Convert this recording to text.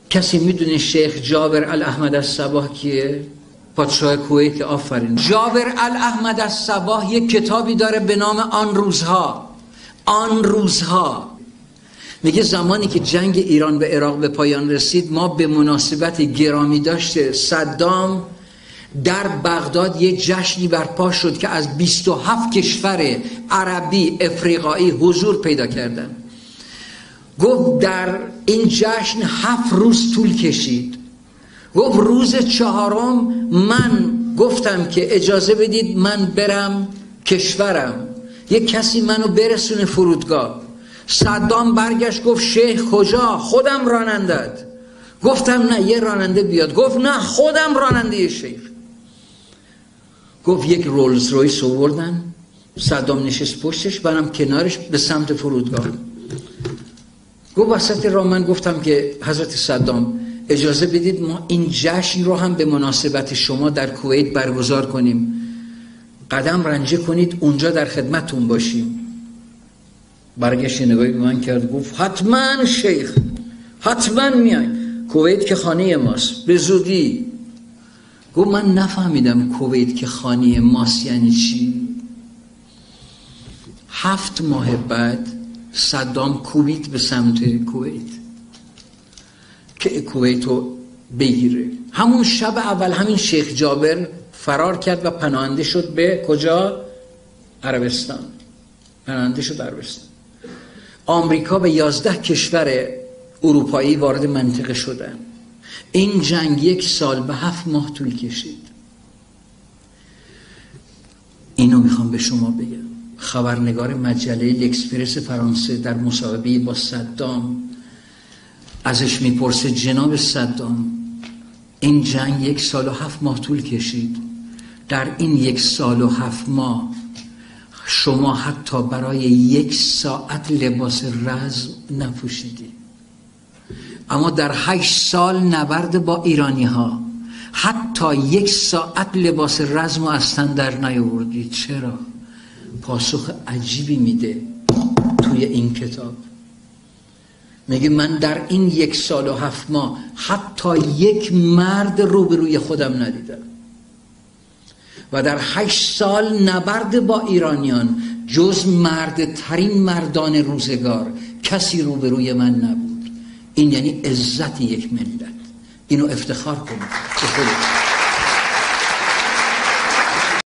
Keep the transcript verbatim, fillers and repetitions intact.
کسی میدونه شیخ جابر الاحمد الصباح کیه؟ پادشاه کویت. آفرین. جابر الاحمد الصباح یک کتابی داره به نام آن روزها. آن روزها میگه زمانی که جنگ ایران و عراق به پایان رسید، ما به مناسبت گرامی داشته صدام در بغداد یه جشنی برپا شد که از بیست و هفت کشور عربی افریقایی حضور پیدا کردن. گفت در این جشن هفت روز طول کشید. گفت روز چهارم من گفتم که اجازه بدید من برم کشورم، یک کسی منو برسونه فرودگاه. صدام برگشت گفت شیخ کجا؟ خودم رانندت. گفتم نه یه راننده بیاد. گفت نه خودم راننده شیخ. گفت یک رولز رویس آوردن، صدام نشست پشتش، برم کنارش به سمت فرودگاه. گفت وسط راه من گفتم که حضرت صدام اجازه بدید ما این جشن رو هم به مناسبت شما در کویت برگزار کنیم، قدم رنجه کنید اونجا در خدمتون باشیم. برگشت نگاهی به من کرد گفت حتما شیخ، حتما میای، کویت که خانه ماست، به زودی. گفت من نفهمیدم کویت که خانه ماست یعنی چی. هفت ماه بعد صدام کوبید به سمت کویت که کویت رو بگیره. همون شب اول همین شیخ جابر فرار کرد و پناهنده شد به کجا؟ عربستان. پناهنده شد عربستان. آمریکا و یازده کشور اروپایی وارد منطقه شدن. این جنگ یک سال به هفت ماه طول کشید. اینو میخوام به شما بگم. خبرنگار مجله لکسپرس فرانسه در مصاحبه با صدام ازش میپرسه جناب صدام این جنگ یک سال و هفت ماه طول کشید، در این یک سال و هفت ماه شما حتی برای یک ساعت لباس رزم نپوشیدی، اما در هشت سال نبرد با ایرانی ها حتی یک ساعت لباس رزم رو از تن در نیاوردی. چرا؟ پاسخ عجیبی میده توی این کتاب. میگه من در این یک سال و هفت ماه حتی یک مرد روبروی خودم ندیدم و در هشت سال نبرد با ایرانیان جز مرد ترین مردان روزگار کسی روبروی من نبود. این یعنی عزت یک ملت. اینو افتخار کنید به خودت.